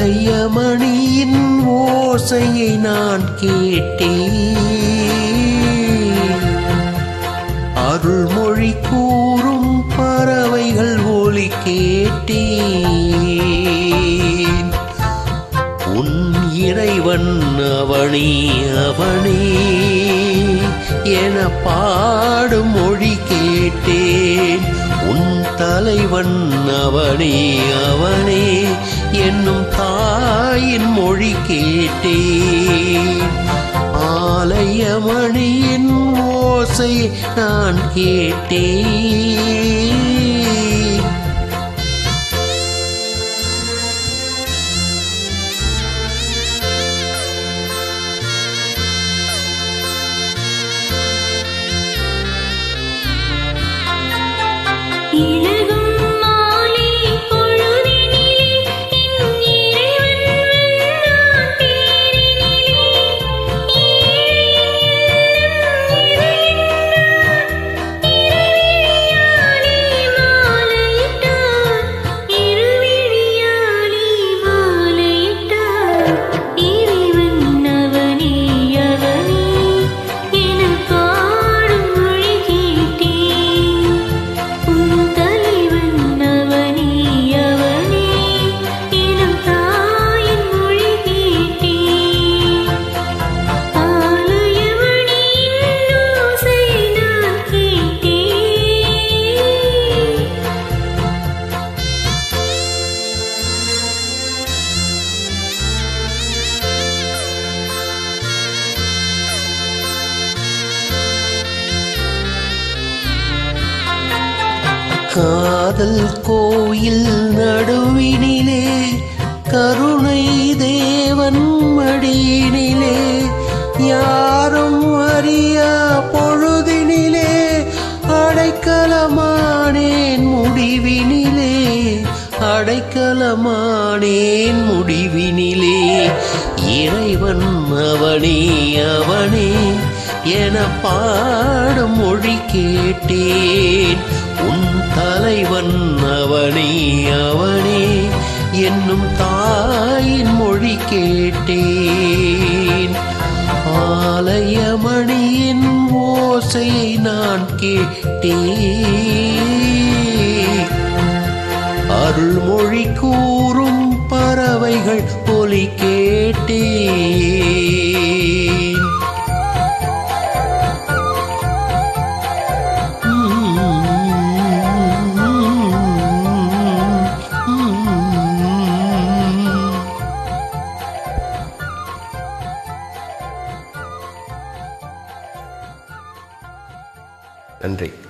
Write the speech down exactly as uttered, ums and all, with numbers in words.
ஆலயமணியின் ஓசையை நான் கேட்டேன். அருள்மொழி கூறும் பறவைகள் ஒலி கேட்டேன். உன் இறைவன் அவனே அவனே என பாடும் மொழி கேட்டேன். உன் தலைவன் அவனே அவனே என்னும் தாயின் மொழி கேட்டேன். ஆலயமணியின் ஓசை நான் கேட்டேன். காதல் கோயில் நடுவினிலே கருணை தேவன் மடியினிலே யாரும் அறியா பொழுதினிலே அடைக்கலமானேன் முடிவினிலே அடைக்கலமானேன் முடிவினிலே. இறைவன் அவனே அவனே என பாடும் மொழி கேட்டேன். உன் தலைவன் அவனே அவனே என்னும் தாயின் மொழி கேட்டேன். ஆலயமணியின் ஓசையை நான் கேட்டேன். அருள்மொழி கூறும் பறவைகள் ஒலி கேட்டேன். நன்றி.